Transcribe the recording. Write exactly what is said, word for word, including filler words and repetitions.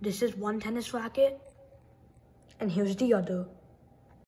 this is one tennis racket and here's the other.